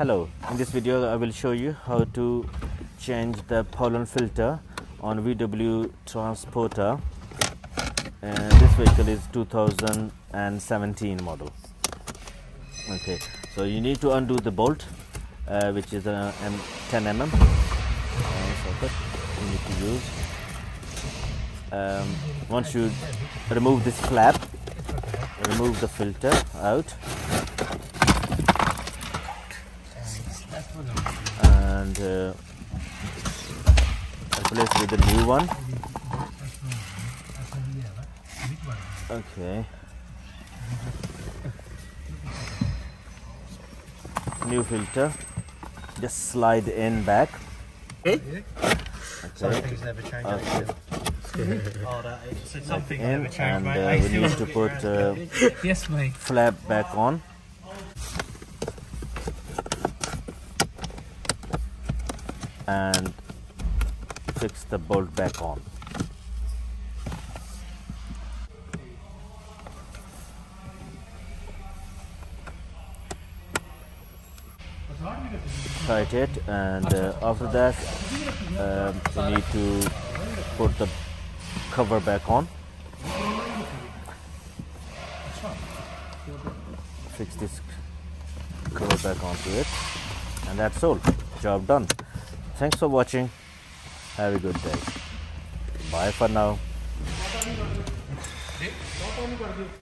Hello, in this video I will show you how to change the pollen filter on VW Transporter, and this vehicle is 2017 model. Okay, so you need to undo the bolt which is a 10 mm socket you need to use. Once you remove this flap, remove the filter out and replace with the new one. Okay, new filter, just slide in back. Okay. Some things never change. Okay. So some things In, never change, and mate. we need to put Yes, mate. flap back on. And fix the bolt back on. Tight it, and after that we need to put the cover back on. Fix this cover back onto it, and that's all. Job done. Thanks for watching. Have a good day. Bye for now.